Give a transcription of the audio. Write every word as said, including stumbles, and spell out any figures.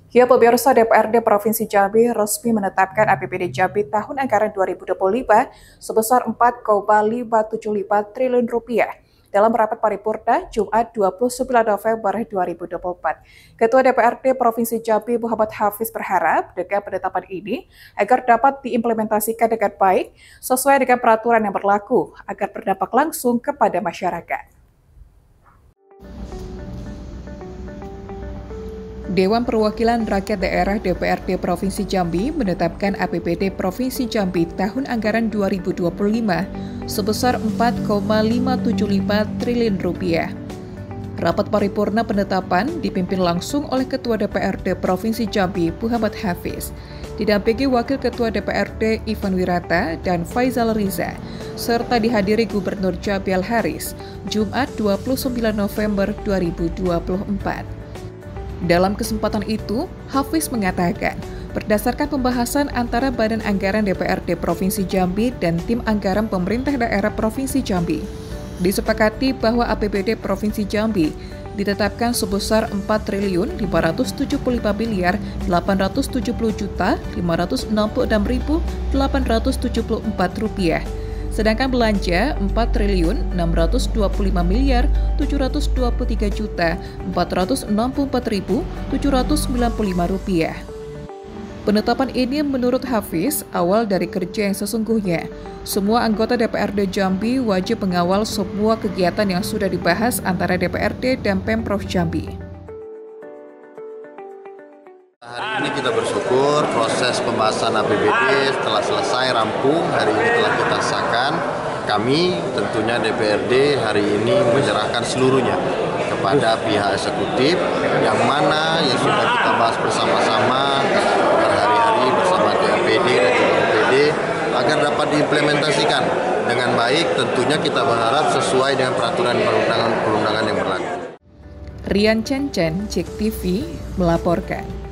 Ya, pemirsa, D P R D Provinsi Jambi resmi menetapkan A P B D Jambi tahun anggaran dua ribu dua puluh lima sebesar empat koma lima tujuh lima triliun rupiah dalam rapat paripurna Jumat dua puluh sembilan November dua ribu dua puluh empat. Ketua D P R D Provinsi Jambi Muhammad Hafiz berharap dengan penetapan ini agar dapat diimplementasikan dengan baik sesuai dengan peraturan yang berlaku agar berdampak langsung kepada masyarakat. Dewan Perwakilan Rakyat Daerah D P R D Provinsi Jambi menetapkan A P B D Provinsi Jambi tahun anggaran dua ribu dua puluh lima sebesar empat koma lima tujuh lima triliun rupiah. Rapat paripurna penetapan dipimpin langsung oleh Ketua D P R D Provinsi Jambi Muhammad Hafiz, didampingi Wakil Ketua D P R D Ivan Wirata dan Faizal Riza, serta dihadiri Gubernur Jambi Al Haris, Jumat dua puluh sembilan November dua ribu dua puluh empat. Dalam kesempatan itu, Hafiz mengatakan, berdasarkan pembahasan antara Badan Anggaran D P R D Provinsi Jambi dan Tim Anggaran Pemerintah Daerah Provinsi Jambi, disepakati bahwa A P B D Provinsi Jambi ditetapkan sebesar empat triliun lima ratus tujuh puluh lima miliar delapan ratus tujuh puluh juta lima ratus enam puluh enam ribu delapan ratus tujuh puluh empat rupiah. Sedangkan belanja empat triliun enam ratus dua puluh lima miliar tujuh ratus dua puluh tiga juta empat ratus enam puluh empat ribu tujuh ratus sembilan puluh lima rupiah. Penetapan ini menurut Hafiz awal dari kerja yang sesungguhnya. Semua anggota D P R D Jambi wajib mengawal semua kegiatan yang sudah dibahas antara D P R D dan Pemprov Jambi. Hari ini kita bersyukur proses pembahasan A P B D telah selesai rampung, hari ini telah kita sahkan. Kami tentunya D P R D hari ini menyerahkan seluruhnya kepada pihak eksekutif yang mana yang sudah kita bahas bersama-sama berhari-hari bersama D P D dan juga O P D agar dapat diimplementasikan dengan baik. Tentunya kita berharap sesuai dengan peraturan perundangan-perundangan yang berlaku. Rian Chen Chen, Cek T V, melaporkan.